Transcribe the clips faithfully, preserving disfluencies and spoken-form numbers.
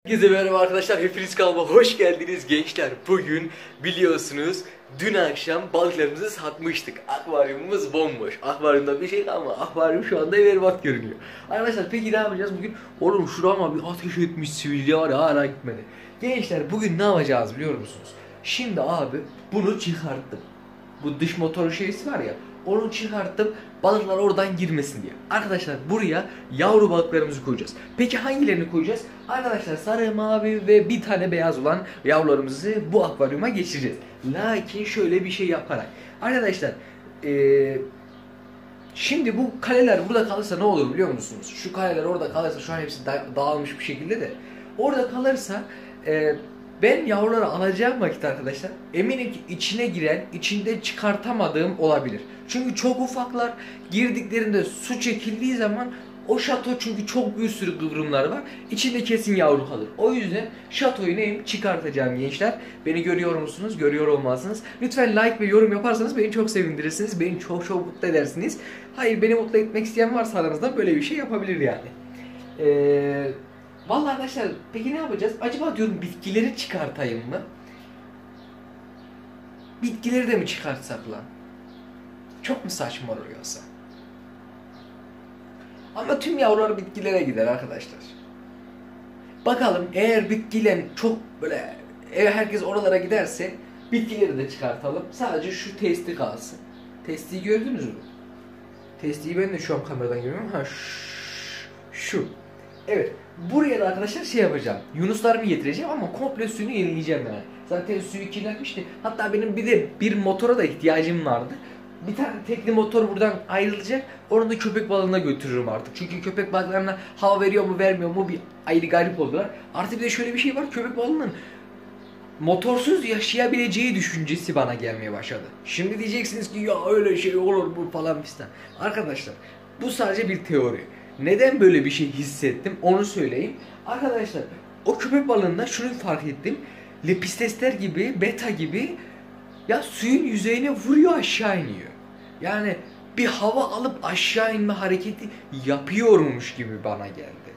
Herkese merhaba arkadaşlar, hepiniz kanalıma hoş geldiniz gençler. Bugün biliyorsunuz dün akşam balıklarımızı satmıştık. Akvaryumumuz bomboş. Akvaryumda bir şey kalmadı. Akvaryum şu anda berbat görünüyor. Arkadaşlar peki ne yapacağız bugün? Oğlum şurama bir ateş etmiş sivilce var ya, hala gitmedi. Gençler bugün ne yapacağız biliyor musunuz? Şimdi abi bunu çıkarttım. Bu dış motor şeysi var ya, onu çıkarttım balıklar oradan girmesin diye. Arkadaşlar buraya yavru balıklarımızı koyacağız. Peki hangilerini koyacağız? Arkadaşlar sarı, mavi ve bir tane beyaz olan yavrularımızı bu akvaryuma geçireceğiz. Lakin şöyle bir şey yaparak. Arkadaşlar ee, şimdi bu kaleler burada kalırsa ne olur biliyor musunuz? Şu kaleler orada kalırsa, şu an hepsi da dağılmış bir şekilde de. Orada kalırsa ee, ben yavruları alacağım vakit arkadaşlar eminim ki içine giren, içinde çıkartamadığım olabilir. Çünkü çok ufaklar, girdiklerinde su çekildiği zaman o şato, çünkü çok bir sürü kıvrımlar var, içinde kesin yavru kalır. O yüzden şatoyu neyim çıkartacağım gençler. Beni görüyor musunuz? Görüyor olmazsınız. Lütfen like ve yorum yaparsanız beni çok sevindirirsiniz. Beni çok çok mutlu edersiniz. Hayır, beni mutlu etmek isteyen varsa aranızda böyle bir şey yapabilir yani. Eee... Vallahi arkadaşlar peki ne yapacağız? Acaba diyorum bitkileri çıkartayım mı? Bitkileri de mi çıkartsak lan? Çok mu saçma oluyorsa? Ama tüm yavrular bitkilere gider arkadaşlar. Bakalım, eğer bitkiler çok böyle, eğer herkes oralara giderse bitkileri de çıkartalım. Sadece şu testi kalsın. Testiyi gördünüz mü? Testiyi ben de şu an kameradan görüyorum. Ha şu. Evet. Buraya da arkadaşlar şey yapacağım. Yunuslarımı getireceğim ama komple suyunu yenileyeceğim yani. Zaten suyu kirlenmişti. Hatta benim bir de bir motora da ihtiyacım vardı. Bir tane tekli motor buradan ayrılacak. Onu da köpek balığına götürürüm artık. Çünkü köpek balıklarına hava veriyor mu vermiyor mu bir ayrı garip oldular. Artık bir de şöyle bir şey var. Köpek balığının motorsuz yaşayabileceği düşüncesi bana gelmeye başladı. Şimdi diyeceksiniz ki ya öyle şey olur mu falan fistan. Arkadaşlar bu sadece bir teori. Neden böyle bir şey hissettim onu söyleyeyim. Arkadaşlar o köpek balığında şunu fark ettim. Lepistesler gibi, beta gibi ya suyun yüzeyine vuruyor, aşağı iniyor. Yani bir hava alıp aşağı inme hareketi yapıyormuş gibi bana geldi.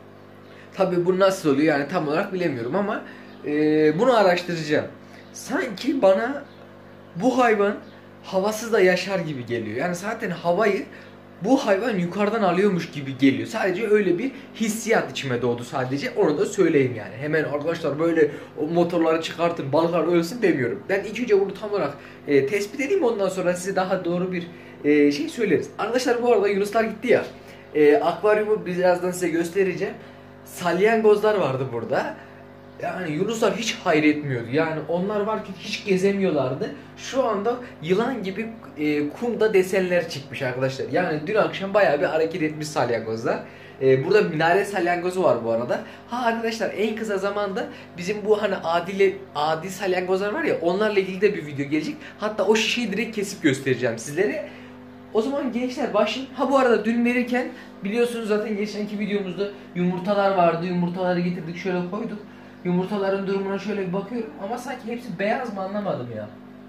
Tabi bu nasıl oluyor yani tam olarak bilemiyorum ama e, bunu araştıracağım. Sanki bana bu hayvan havasız da yaşar gibi geliyor. Yani zaten havayı bu hayvan yukarıdan alıyormuş gibi geliyor. Sadece öyle bir hissiyat içime doğdu sadece. Onu da söyleyeyim yani. Hemen arkadaşlar böyle o motorları çıkartın, balıklar ölsün demiyorum. Ben ilk önce bunu tam olarak e, tespit edeyim, ondan sonra size daha doğru bir e, şey söyleriz. Arkadaşlar bu arada yunuslar gitti ya. E, akvaryumu birazdan size göstereceğim. Salyangozlar vardı burada. Yani yunuslar hiç hayretmiyordu. Yani onlar varken hiç gezemiyorlardı. Şu anda yılan gibi e, kumda desenler çıkmış arkadaşlar. Yani dün akşam bayağı bir hareket etmiş salyangozlar. E, burada minare salyangozu var bu arada. Ha arkadaşlar en kısa zamanda bizim bu hani adile, adi salyangozlar var ya, onlarla ilgili de bir video gelecek. Hatta o şişeyi direkt kesip göstereceğim sizlere. O zaman gençler başlayın. Ha bu arada dün verirken biliyorsunuz zaten geçenki videomuzda yumurtalar vardı. Yumurtaları getirdik, şöyle koyduk. Yumurtaların durumuna şöyle bir bakıyorum ama sanki hepsi beyaz mı anlamadım ya.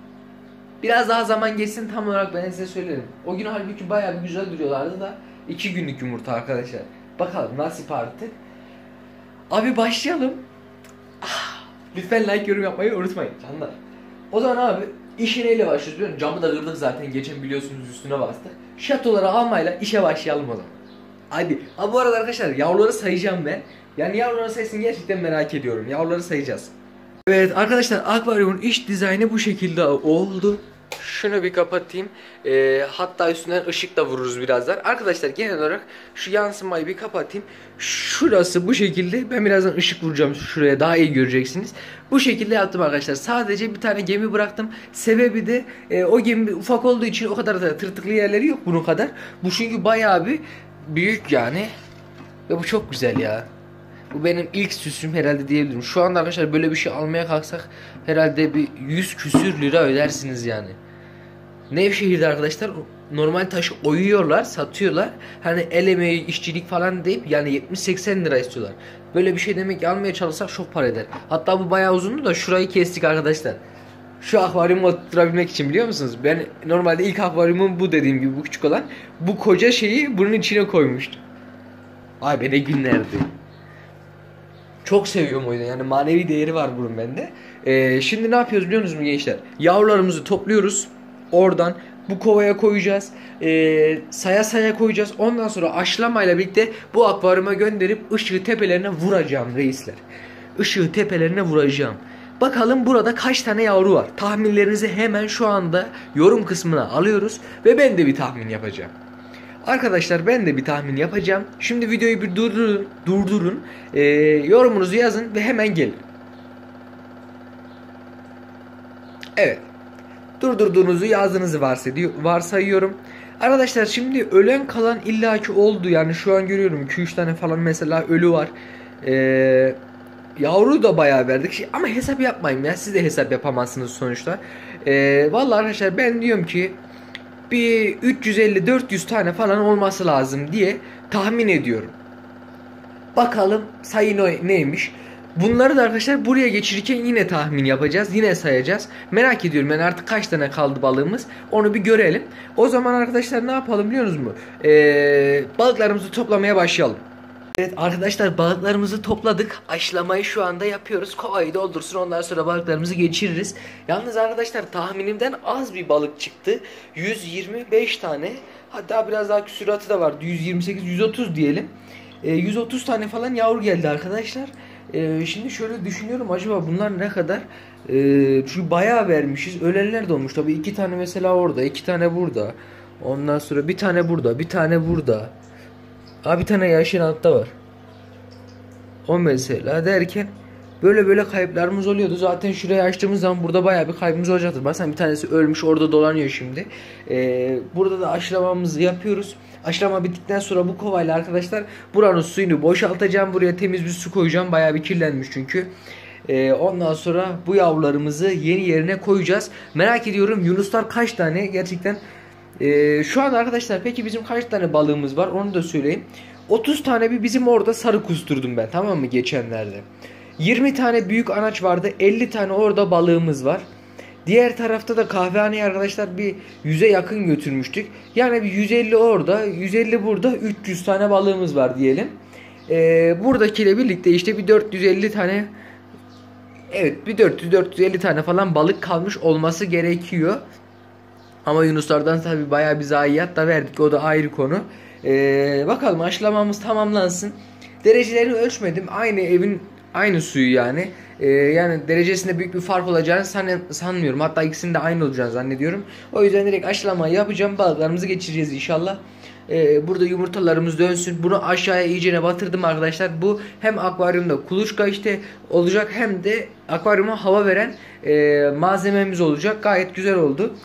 Biraz daha zaman geçsin tam olarak ben size söylerim. O gün halbuki bayağı bir güzel duruyorlardı da iki günlük yumurta arkadaşlar. Bakalım nasip artık. Abi başlayalım. Ah, lütfen like, yorum yapmayı unutmayın canlar. O zaman abi işe neyle başlıyoruz biliyor musun? Camı da kırdık zaten, geçen biliyorsunuz üstüne bastık. Şatoları almayla işe başlayalım o zaman. Hadi. Ha bu arada arkadaşlar yavruları sayacağım ben. Yani yavruların sayısını gerçekten merak ediyorum. Yavruları sayacağız. Evet arkadaşlar akvaryumun iç dizaynı bu şekilde oldu. Şunu bir kapatayım. Ee, hatta üstünden ışık da vururuz birazdan. Arkadaşlar genel olarak şu yansımayı bir kapatayım. Şurası bu şekilde. Ben birazdan ışık vuracağım şuraya, daha iyi göreceksiniz. Bu şekilde yaptım arkadaşlar. Sadece bir tane gemi bıraktım. Sebebi de e, o gemi ufak olduğu için o kadar da tırtıklı yerleri yok bunun kadar. Bu çünkü bayağı bir büyük yani. Ve bu çok güzel ya. Bu benim ilk süsüm herhalde diyebilirim. Şu anda arkadaşlar böyle bir şey almaya kalksak herhalde bir yüz küsür lira ödersiniz yani. Nevşehir'de arkadaşlar normal taşı oyuyorlar, satıyorlar. Hani el emeği, işçilik falan deyip yani yetmiş seksen lira istiyorlar. Böyle bir şey demek ki almaya çalışsak çok para eder. Hatta bu bayağı uzundu da şurayı kestik arkadaşlar. Şu akvaryumu otturabilmek için, biliyor musunuz? Ben normalde ilk akvaryumum bu, dediğim gibi bu küçük olan. Bu koca şeyi bunun içine koymuştum. Ay be ne günlerdi. Çok seviyorum o yüzden. Yani manevi değeri var bunun bende. Ee, şimdi ne yapıyoruz biliyor musunuz gençler? Yavrularımızı topluyoruz. Oradan bu kovaya koyacağız. Ee, saya saya koyacağız. Ondan sonra aşılamayla birlikte bu akvaryuma gönderip ışığı tepelerine vuracağım reisler. Işığı tepelerine vuracağım. Bakalım burada kaç tane yavru var? Tahminlerinizi hemen şu anda yorum kısmına alıyoruz. Ve ben de bir tahmin yapacağım. Arkadaşlar ben de bir tahmin yapacağım. Şimdi videoyu bir durdurun. durdurun. Ee, yorumunuzu yazın ve hemen gelin. Evet. Durdurduğunuzu yazdığınızı varsayıyorum. Arkadaşlar şimdi ölen kalan illaki oldu. Yani şu an görüyorum iki üç tane falan mesela ölü var. Eee... Yavru da bayağı verdik ama hesap yapmayın ya, siz de hesap yapamazsınız sonuçta. Ee, vallahi arkadaşlar ben diyorum ki bir üç yüz elli dört yüz tane falan olması lazım diye tahmin ediyorum. Bakalım sayı neymiş. Bunları da arkadaşlar buraya geçirirken yine tahmin yapacağız, yine sayacağız. Merak ediyorum yani artık kaç tane kaldı balığımız, onu bir görelim. O zaman arkadaşlar ne yapalım biliyor musunuz? Ee, balıklarımızı toplamaya başlayalım. Evet arkadaşlar balıklarımızı topladık. Aşılamayı şu anda yapıyoruz. Kovayı doldursun, ondan sonra balıklarımızı geçiririz. Yalnız arkadaşlar tahminimden az bir balık çıktı. yüz yirmi beş tane. Hatta biraz daha küsuratı da vardı. yüz yirmi sekiz yüz otuz diyelim. E, yüz otuz tane falan yavru geldi arkadaşlar. E, şimdi şöyle düşünüyorum, acaba bunlar ne kadar? E, çünkü bayağı vermişiz. Ölenler de olmuş. Tabii iki tane mesela orada, iki tane burada. Ondan sonra bir tane burada, bir tane burada. Abi bir tane yaşın altta var. O mesela derken böyle böyle kayıplarımız oluyordu. Zaten şuraya açtığımız zaman burada bayağı bir kaybımız olacaktır. Baksana bir tanesi ölmüş orada dolanıyor şimdi. Ee, burada da aşılamamızı yapıyoruz. Aşılama bittikten sonra bu kovayla arkadaşlar buranın suyunu boşaltacağım. Buraya temiz bir su koyacağım. Bayağı bir kirlenmiş çünkü. Ee, ondan sonra bu yavrularımızı yeni yerine koyacağız. Merak ediyorum yunuslar kaç tane gerçekten. Ee, şu an arkadaşlar peki bizim kaç tane balığımız var onu da söyleyeyim. otuz tane bir bizim orada sarı kusturdum ben, tamam mı, geçenlerde. yirmi tane büyük anaç vardı, elli tane orada balığımız var. Diğer tarafta da kahvehaneye arkadaşlar bir yüze yakın götürmüştük. Yani bir yüz elli orada, yüz elli burada, üç yüz tane balığımız var diyelim. Ee, buradakiyle birlikte işte bir dört yüz elli tane, evet bir dört yüz dört yüz elli tane falan balık kalmış olması gerekiyor. Ama yunuslardan tabi bayağı bir zayiat da verdik, o da ayrı konu. Ee, bakalım aşılamamız tamamlansın. Derecelerini ölçmedim, aynı evin aynı suyu yani. Ee, yani derecesinde büyük bir fark olacağını san sanmıyorum. Hatta ikisinin de aynı olacağını zannediyorum. O yüzden direkt aşılamayı yapacağım, balıklarımızı geçireceğiz inşallah. Ee, burada yumurtalarımız dönsün. Bunu aşağıya iyicene batırdım arkadaşlar. Bu hem akvaryumda kuluçka işte olacak, hem de akvaryuma hava veren e, malzememiz olacak. Gayet güzel oldu.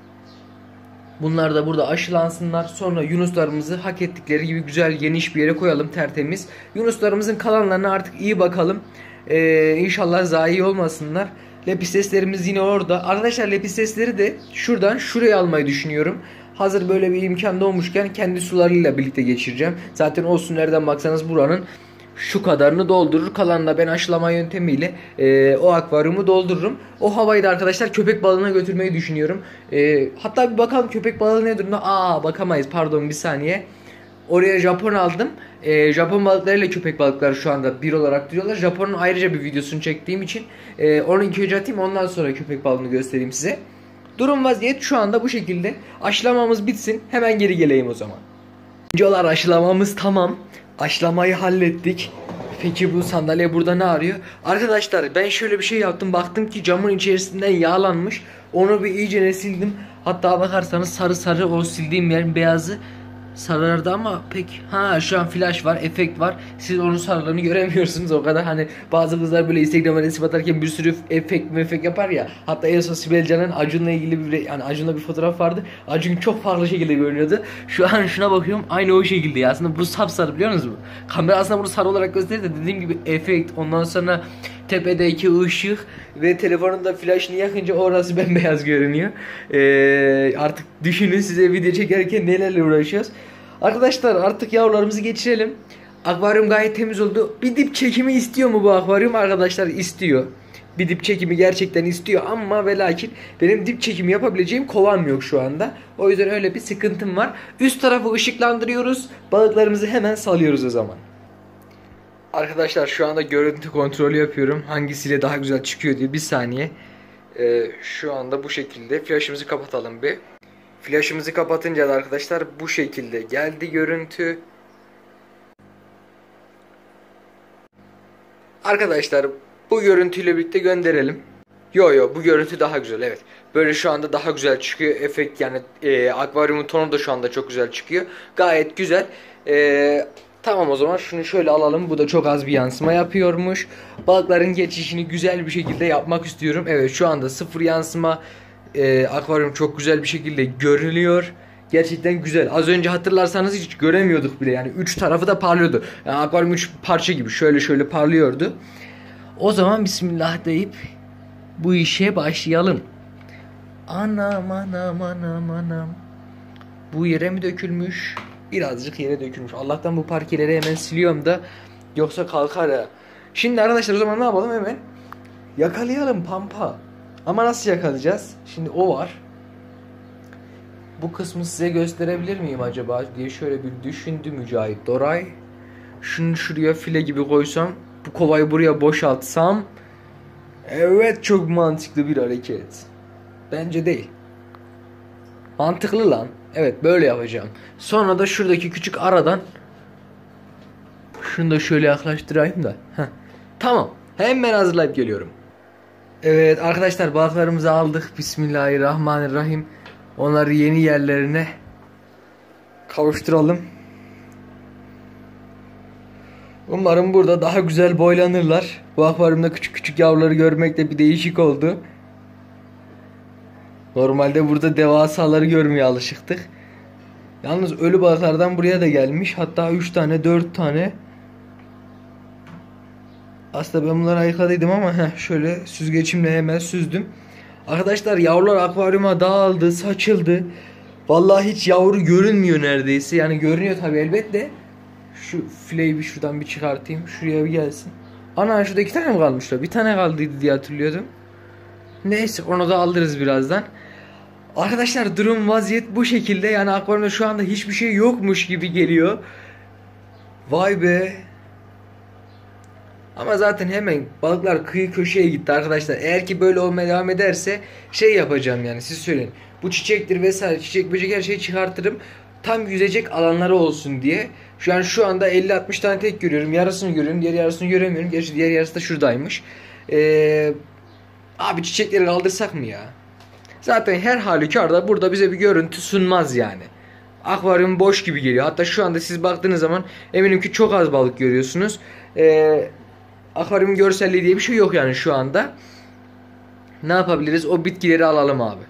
Bunlar da burada aşılansınlar. Sonra yunuslarımızı hak ettikleri gibi güzel geniş bir yere koyalım, tertemiz. Yunuslarımızın kalanlarına artık iyi bakalım. Ee, İnşallah zayi olmasınlar. Lepisteslerimiz yine orada. Arkadaşlar lepistesleri de şuradan şuraya almayı düşünüyorum. Hazır böyle bir imkan doğmuşken kendi sularıyla birlikte geçireceğim. Zaten o su nereden baksanız buranın şu kadarını doldurur. Kalanını da ben aşılama yöntemiyle e, o akvaryumu doldururum. O havayı da arkadaşlar köpek balığına götürmeyi düşünüyorum. E, hatta bir bakalım köpek balığı ne durumda. Aa bakamayız, pardon bir saniye. Oraya Japon aldım. E, Japon balıklarıyla köpek balıkları şu anda bir olarak duruyorlar. Japon'un ayrıca bir videosunu çektiğim için e, onu ilk önce atayım, ondan sonra köpek balığını göstereyim size. Durum vaziyet şu anda bu şekilde. Aşılamamız bitsin, hemen geri geleyim o zaman. Önceler aşılamamız tamam. Aşılamayı hallettik. Peki bu sandalye burada ne arıyor? Arkadaşlar ben şöyle bir şey yaptım. Baktım ki camın içerisinden yağlanmış. Onu bir iyicene sildim. Hatta bakarsanız sarı sarı o sildiğim yerin beyazı sarardı ama pek, ha şu an flash var, efekt var. Siz onun sarılarını göremiyorsunuz o kadar. Hani bazı kızlar böyle Instagram'a resim atarken bir sürü efekt mefek yapar ya. Hatta en son Sibel Can'ın Acun'la ilgili bir, yani Acun'la bir fotoğraf vardı. Acun çok farklı şekilde görünüyordu. Şu an şuna bakıyorum, aynı o şekilde ya. Aslında bu sapsarı, biliyor musunuz? Kamera aslında bunu sarı olarak gösterir de dediğim gibi efekt, ondan sonra tepedeki ışık ve telefonun da flashını yakınca orası bembeyaz görünüyor. Ee, artık düşünün size video çekerken nelerle uğraşıyoruz. Arkadaşlar artık yavrularımızı geçirelim. Akvaryum gayet temiz oldu. Bir dip çekimi istiyor mu bu akvaryum? Arkadaşlar istiyor. Bir dip çekimi gerçekten istiyor ama ve lakin benim dip çekimi yapabileceğim kovam yok şu anda. O yüzden öyle bir sıkıntım var. Üst tarafı ışıklandırıyoruz. Balıklarımızı hemen salıyoruz o zaman. Arkadaşlar şu anda görüntü kontrolü yapıyorum. Hangisiyle daha güzel çıkıyor diye. Bir saniye. Ee, şu anda bu şekilde. Flaşımızı kapatalım bir. Flaşımızı kapatınca da arkadaşlar bu şekilde geldi görüntü. Arkadaşlar bu görüntüyle birlikte gönderelim. Yo yo, bu görüntü daha güzel, evet. Böyle şu anda daha güzel çıkıyor. Efekt yani e, akvaryumun tonu da şu anda çok güzel çıkıyor. Gayet güzel. E, tamam, o zaman şunu şöyle alalım. Bu da çok az bir yansıma yapıyormuş. Balıkların geçişini güzel bir şekilde yapmak istiyorum. Evet, şu anda sıfır yansıma. E, akvaryum çok güzel bir şekilde görünüyor. Gerçekten güzel. Az önce hatırlarsanız hiç göremiyorduk bile. Yani üç tarafı da parlıyordu. Yani akvaryum üç parça gibi şöyle şöyle parlıyordu. O zaman bismillah deyip bu işe başlayalım. Anam anam anam anam. Bu yere mi dökülmüş? Birazcık yere dökülmüş. Allah'tan bu parkeleri hemen siliyorum da yoksa kalkar ya. Şimdi arkadaşlar o zaman ne yapalım, hemen yakalayalım pampa. Ama nasıl yakalayacağız? Şimdi o var. Bu kısmı size gösterebilir miyim acaba diye şöyle bir düşündü Mücahit Doray. Şunu şuraya file gibi koysam, bu kovayı buraya boşaltsam. Evet, çok mantıklı bir hareket. Bence değil. Mantıklı lan. Evet, böyle yapacağım. Sonra da şuradaki küçük aradan şunu da şöyle yaklaştırayım da. Heh. Tamam. Hemen hazırlayıp geliyorum. Evet arkadaşlar, balıklarımızı aldık. Bismillahirrahmanirrahim. Onları yeni yerlerine kavuşturalım. Umarım burada daha güzel boylanırlar. Bu akvaryumda küçük küçük yavruları görmek de bir değişik oldu. Normalde burada devasaları görmeye alışıktık. Yalnız ölü balıklardan buraya da gelmiş. Hatta üç tane dört tane. Aslında ben bunları ayıkladıydım ama heh, şöyle süzgeçimle hemen süzdüm. Arkadaşlar yavrular akvaryuma dağıldı, saçıldı. Vallahi hiç yavru görünmüyor neredeyse. Yani görünüyor tabi elbette. Şu fileyi bir şuradan bir çıkartayım. Şuraya bir gelsin. Ana, şurada iki tane mi kalmışlar? Bir tane kaldıydı diye hatırlıyordum. Neyse, onu da alırız birazdan. Arkadaşlar durum, vaziyet bu şekilde. Yani akvaryumda şu anda hiçbir şey yokmuş gibi geliyor. Vay be. Ama zaten hemen balıklar kıyı köşeye gitti arkadaşlar. Eğer ki böyle olmaya devam ederse şey yapacağım, yani siz söyleyin. Bu çiçektir vesaire, çiçek böcek her şeyi çıkartırım. Tam yüzecek alanları olsun diye. Şu an şu anda elli altmış tane tek görüyorum. Yarısını görüyorum, diğer yarısını göremiyorum. Gerçi diğer yarısı da şuradaymış. Ee, abi çiçekleri kaldırsak mı ya? Zaten her halükarda burada bize bir görüntü sunmaz yani. Akvaryum boş gibi geliyor. Hatta şu anda siz baktığınız zaman eminim ki çok az balık görüyorsunuz. Ee, akvaryum görselliği diye bir şey yok yani şu anda. Ne yapabiliriz? O bitkileri alalım abi.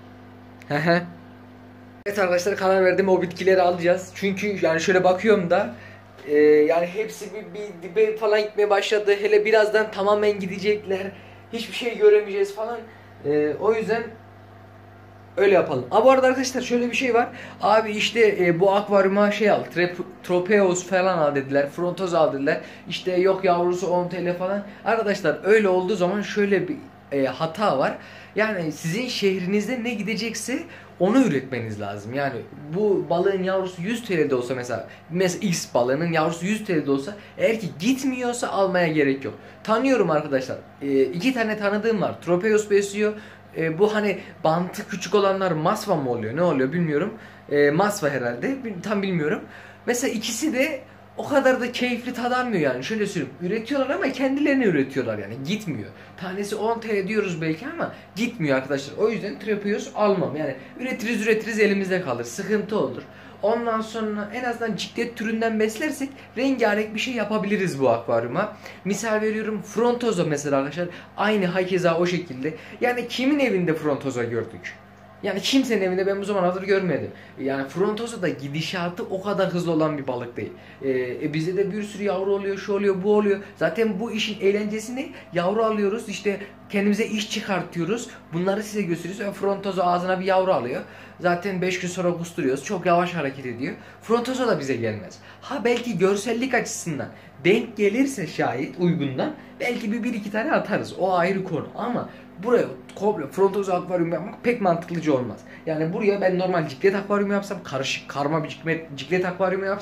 Evet arkadaşlar, karar verdim, o bitkileri alacağız. Çünkü yani şöyle bakıyorum da e, yani hepsi bir, bir dibe falan gitmeye başladı. Hele birazdan tamamen gidecekler. Hiçbir şey göremeyeceğiz falan. E, o yüzden öyle yapalım. Aa, bu arada arkadaşlar şöyle bir şey var. Abi işte e, bu akvaryuma şey al. Tropeos falan al dediler. Frontoz al dediler. İşte yok yavrusu on TL falan. Arkadaşlar öyle olduğu zaman şöyle bir e, hata var. Yani sizin şehrinizde ne gidecekse onu üretmeniz lazım. Yani bu balığın yavrusu yüz TL'de olsa mesela, mesela X balığının yavrusu yüz TL'de olsa, eğer ki gitmiyorsa almaya gerek yok. Tanıyorum arkadaşlar. E, iki tane tanıdığım var. Tropeos besliyor. E, bu hani bantı küçük olanlar masva mı oluyor, ne oluyor bilmiyorum. E, masva herhalde, tam bilmiyorum. Mesela ikisi de o kadar da keyifli tat almıyor yani. Şöyle söyleyeyim, üretiyorlar ama kendilerini üretiyorlar yani, gitmiyor. Tanesi on TL diyoruz belki ama gitmiyor arkadaşlar. O yüzden Tropeos almam yani. Üretiriz üretiriz elimizde kalır, sıkıntı olur. Ondan sonra en azından ciklet türünden beslersek rengarenk bir şey yapabiliriz bu akvaryuma. Misal veriyorum, frontozo mesela arkadaşlar. Aynı hakeza o şekilde. Yani kimin evinde frontozo gördük? Yani kimsenin evinde ben bu zamana kadar görmedim. Yani frontozo da gidişatı o kadar hızlı olan bir balık değil. Ee, e bizde de bir sürü yavru oluyor, şu oluyor, bu oluyor. Zaten bu işin eğlencesini, yavru alıyoruz, işte kendimize iş çıkartıyoruz. Bunları size gösteriyoruz ve frontozo ağzına bir yavru alıyor. Zaten beş gün sonra kusturuyoruz. Çok yavaş hareket ediyor. Frontozo da bize gelmez. Ha belki görsellik açısından denk gelirse şayet uygundan belki bir, bir iki tane atarız. O ayrı konu. Ama buraya komple frontozo akvaryum yapmak pek mantıklıcı olmaz. Yani buraya ben normal ciklet akvaryumu yapsam, karışık karma bir ciklet, ciklet akvaryumu yapsam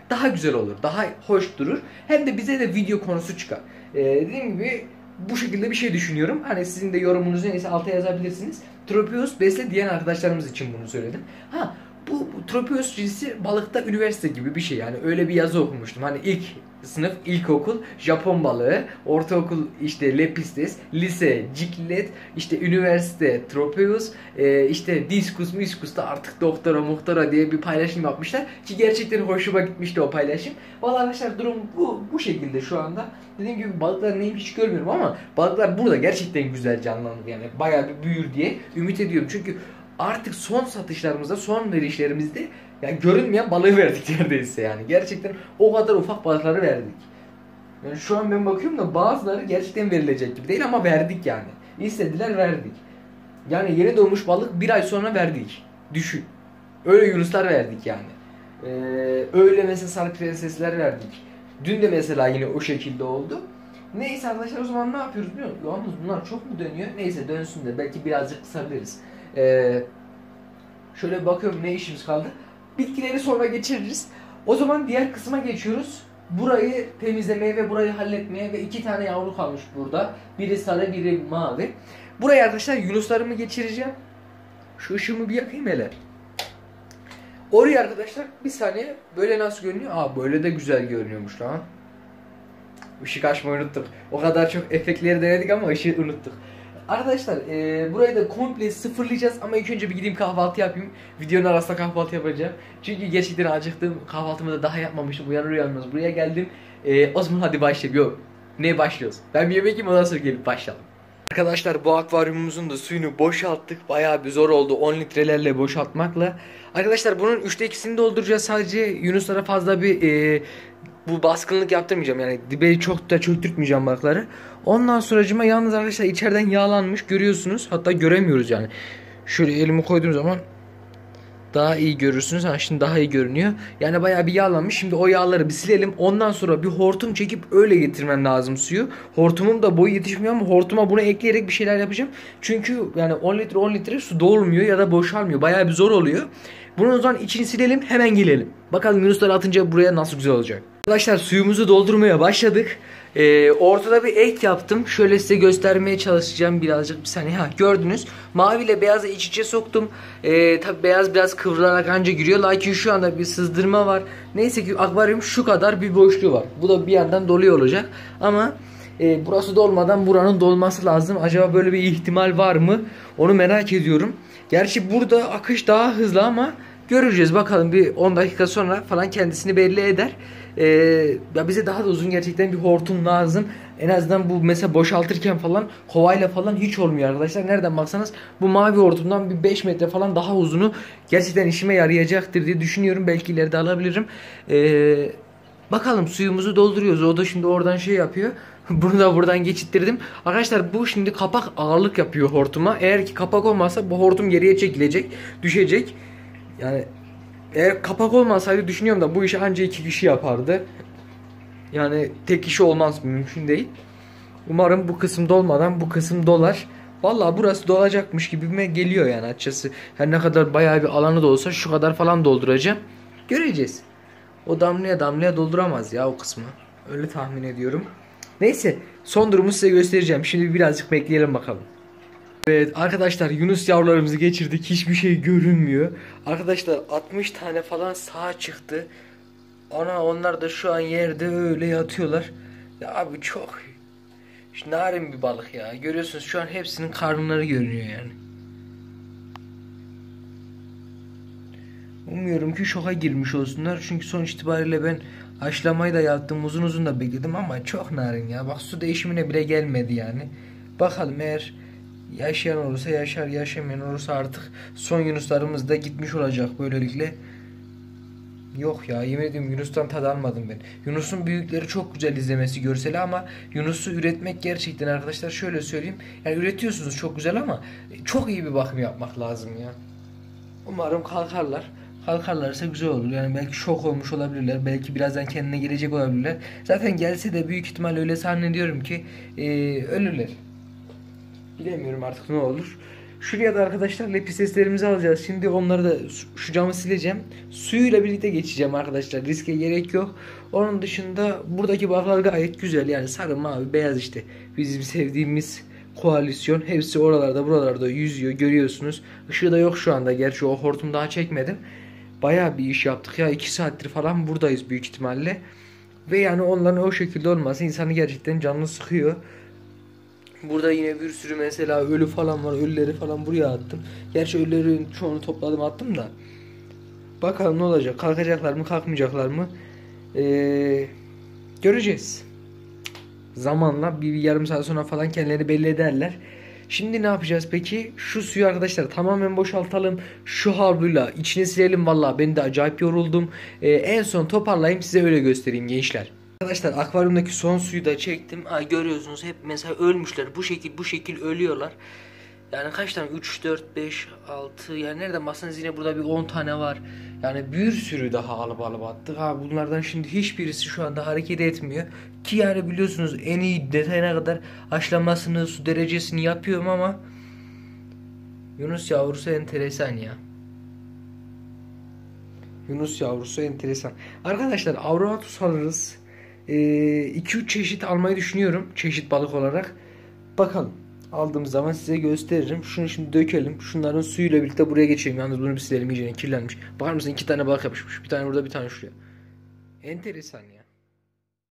daha güzel olur. Daha hoş durur. Hem de bize de video konusu çıkar. Ee, dediğim gibi bu şekilde bir şey düşünüyorum. Hani sizin de yorumunuz neyse alta yazabilirsiniz. Tropios besle diyen arkadaşlarımız için bunu söyledim. Ha bu, bu Tropios cinsi balıkta üniversite gibi bir şey. Yani öyle bir yazı okumuştum. Hani ilk sınıf ilkokul Japon balığı, ortaokul işte Lepistes, lise Ciklet, işte üniversite Tropios, e, işte Diskus Miskus da artık doktora muhtara diye bir paylaşım yapmışlar. Ki gerçekten hoşuma gitmişti o paylaşım. Vallahi arkadaşlar durum bu, bu şekilde şu anda. Dediğim gibi balıklar neymiş hiç görmüyorum ama balıklar burada gerçekten güzel canlanır yani bayağı bir büyür diye ümit ediyorum. Çünkü artık son satışlarımızda, son verişlerimizde yani görünmeyen balığı verdik neredeyse yani. Gerçekten o kadar ufak balıkları verdik. Yani şu an ben bakıyorum da bazıları gerçekten verilecek gibi değil ama verdik yani. İstediler verdik. Yani yeni doğmuş balık bir ay sonra verdik. Düşün. Öyle yunuslar verdik yani. Ee, öyle mesela sarı prensesler verdik. Dün de mesela yine o şekilde oldu. Neyse arkadaşlar o zaman ne yapıyoruz biliyor musunuz? Yalnız bunlar çok mu dönüyor? Neyse dönsün de belki birazcık kısabiliriz. Ee, şöyle bakıyorum ne işimiz kaldı. Bitkileri sonra geçiririz. O zaman diğer kısma geçiyoruz. Burayı temizlemeye ve burayı halletmeye ve iki tane yavru kalmış burada. Biri sarı biri mavi. Buraya arkadaşlar yunuslarımı geçireceğim. Şu ışığımı bir yakayım hele. Oraya arkadaşlar bir saniye böyle nasıl görünüyor? Aa böyle de güzel görünüyormuş lan. Işık açmayı unuttuk. O kadar çok efektleri denedik ama ışığı unuttuk. Arkadaşlar e, burayı da komple sıfırlayacağız ama ilk önce bir gideyim kahvaltı yapayım. Videonun arasında kahvaltı yapacağım. Çünkü gerçekten acıktım. Kahvaltımı da daha yapmamıştım. Uyanır uyanmaz buraya geldim. E, o zaman hadi başlayalım. Yok. Ne başlıyoruz? Ben bir yemek yiyeyim ondan sonra gelip başlayalım. Arkadaşlar bu akvaryumumuzun da suyunu boşalttık. Bayağı bir zor oldu on litrelerle boşaltmakla. Arkadaşlar bunun üçte ikisini dolduracağız. Sadece yunuslara fazla bir e, bu baskınlık yaptırmayacağım. Yani dibe çok da çöktürtmeyeceğim balıkları. Ondan sonracıma yalnız arkadaşlar içeriden yağlanmış görüyorsunuz. Hatta göremiyoruz yani. Şöyle elimi koyduğum zaman daha iyi görürsünüz. Ha şimdi daha iyi görünüyor. Yani bayağı bir yağlanmış. Şimdi o yağları bir silelim. Ondan sonra bir hortum çekip öyle getirmem lazım suyu. Hortumum da boyu yetişmiyor ama hortuma bunu ekleyerek bir şeyler yapacağım. Çünkü yani on litre on litre su dolmuyor ya da boşalmıyor. Bayağı bir zor oluyor. Bunun o zaman içini silelim hemen gelelim. Bakalım yunusları atınca buraya nasıl güzel olacak. Arkadaşlar suyumuzu doldurmaya başladık. Ee, ortada bir ek yaptım. Şöyle size göstermeye çalışacağım birazcık bir saniye. Ha gördünüz. Mavi ile beyazı iç içe soktum. Ee, tabi beyaz biraz kıvrılarak anca giriyor. Lakin şu anda bir sızdırma var. Neyse ki akvaryum şu kadar bir boşluğu var. Bu da bir yandan doluyor olacak. Ama e, burası dolmadan buranın dolması lazım. Acaba böyle bir ihtimal var mı? Onu merak ediyorum. Gerçi burada akış daha hızlı ama göreceğiz bakalım bir on dakika sonra falan kendisini belli eder. Ee, ya bize daha da uzun gerçekten bir hortum lazım. En azından bu mesela boşaltırken falan kovayla falan hiç olmuyor arkadaşlar. Nereden baksanız bu mavi hortumdan bir beş metre falan daha uzunu gerçekten işime yarayacaktır diye düşünüyorum. Belki ileride alabilirim. Ee, bakalım suyumuzu dolduruyoruz. O da şimdi oradan şey yapıyor. Bunu da buradan geçittirdim. Arkadaşlar bu şimdi kapak ağırlık yapıyor hortuma. Eğer ki kapak olmazsa bu hortum geriye çekilecek, düşecek. Yani eğer kapak olmasaydı düşünüyorum da bu işi ancak iki kişi yapardı. Yani tek kişi olmaz, mümkün değil. Umarım bu kısım dolmadan bu kısım dolar. Vallahi burası dolacakmış gibime geliyor yani açıkçası. Her ne kadar bayağı bir alanı da olsa şu kadar falan dolduracağım. Göreceğiz. O damlaya damlaya dolduramaz ya o kısmı. Öyle tahmin ediyorum. Neyse son durumu size göstereceğim. Şimdi birazcık bekleyelim bakalım. Evet arkadaşlar yunus yavrularımızı geçirdik. Hiçbir şey görünmüyor. Arkadaşlar altmış tane falan sağa çıktı. Ana onlar da şu an yerde öyle yatıyorlar. Ya abi çok narin bir balık ya. Görüyorsunuz şu an hepsinin karnları görünüyor yani. Umuyorum ki şoka girmiş olsunlar. Çünkü sonuç itibariyle ben haşlamayı da yaptım. Uzun uzun da bekledim ama çok narin ya. Bak su değişimine bile gelmedi yani. Bakalım eğer yaşayan olursa yaşar, yaşamayan olursa artık son yunuslarımız da gitmiş olacak böylelikle. Yok ya yemin ediyorum Yunus'tan tad almadım ben. Yunus'un büyükleri çok güzel izlemesi görseli ama Yunus'u üretmek gerçekten arkadaşlar şöyle söyleyeyim. Yani üretiyorsunuz çok güzel ama çok iyi bir bakım yapmak lazım ya. Umarım kalkarlar. Kalkarlarsa güzel olur. Yani belki şok olmuş olabilirler. Belki birazdan kendine gelecek olabilirler. Zaten gelse de büyük ihtimal öyle zannediyorum ki e, ölürler. Bilemiyorum artık ne olur. Şuraya da arkadaşlar lepiseslerimizi alacağız. Şimdi onları da şu camı sileceğim. Suyuyla birlikte geçeceğim arkadaşlar. Riske gerek yok. Onun dışında buradaki balıklar gayet güzel. Yani sarı, mavi, beyaz işte. Bizim sevdiğimiz koalisyon. Hepsi oralarda buralarda yüzüyor. Görüyorsunuz. Işığı da yok şu anda. Gerçi o hortum daha çekmedim. Bayağı bir iş yaptık ya. iki saattir falan buradayız büyük ihtimalle. Ve yani onların o şekilde olması insanı gerçekten canını sıkıyor. Burada yine bir sürü mesela ölü falan var. Ölüleri falan buraya attım. Gerçi ölülerin çoğunu topladım attım da. Bakalım ne olacak. Kalkacaklar mı kalkmayacaklar mı? Ee, göreceğiz. Zamanla bir, bir yarım saat sonra falan kendilerini belli ederler. Şimdi ne yapacağız peki? Şu suyu arkadaşlar tamamen boşaltalım. Şu havluyla içini silelim. Vallahi ben de acayip yoruldum. Ee, en son toparlayayım size öyle göstereyim gençler. Arkadaşlar akvaryumdaki son suyu da çektim. Ha, görüyorsunuz hep mesela ölmüşler. Bu şekil bu şekil ölüyorlar. Yani kaç tane? üç, dört, beş, altı. Yani nereden baksanız yine burada bir on tane var. Yani bir sürü daha alıp alıp attık. Ha, bunlardan şimdi hiçbirisi şu anda hareket etmiyor. Ki yani biliyorsunuz en iyi detayına kadar haşlamasını, su derecesini yapıyorum ama Yunus yavrusu enteresan ya. Yunus yavrusu enteresan. Arkadaşlar Auravatus alırız. iki üç çeşit almayı düşünüyorum. Çeşit balık olarak. Bakalım. Aldığım zaman size gösteririm. Şunu şimdi dökelim. Şunların suyuyla birlikte buraya geçelim. Yalnız bunu bir silelim. İyice kirlenmiş. Bakar mısın? İki tane balık yapışmış. Bir tane burada bir tane şuraya. Enteresan ya.